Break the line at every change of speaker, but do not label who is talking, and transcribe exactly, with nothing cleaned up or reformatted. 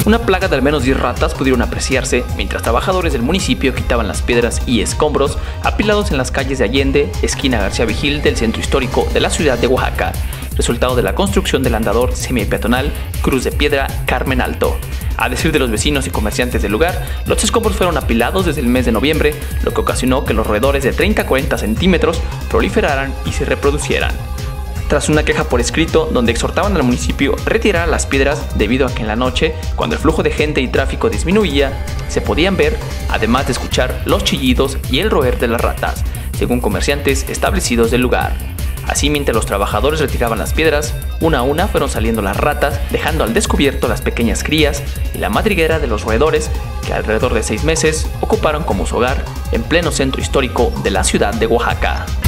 Una plaga de al menos diez ratas pudieron apreciarse mientras trabajadores del municipio quitaban las piedras y escombros apilados en las calles de Allende, esquina García Vigil del centro histórico de la ciudad de Oaxaca, resultado de la construcción del andador semipeatonal Cruz de Piedra Carmen Alto. A decir de los vecinos y comerciantes del lugar, los escombros fueron apilados desde el mes de noviembre, lo que ocasionó que los roedores de treinta a cuarenta centímetros proliferaran y se reproducieran. Tras una queja por escrito donde exhortaban al municipio a retirar las piedras debido a que en la noche, cuando el flujo de gente y tráfico disminuía, se podían ver, además de escuchar los chillidos y el roer de las ratas, según comerciantes establecidos del lugar. Así, mientras los trabajadores retiraban las piedras, una a una fueron saliendo las ratas, dejando al descubierto las pequeñas crías y la madriguera de los roedores que alrededor de seis meses ocuparon como su hogar en pleno centro histórico de la ciudad de Oaxaca.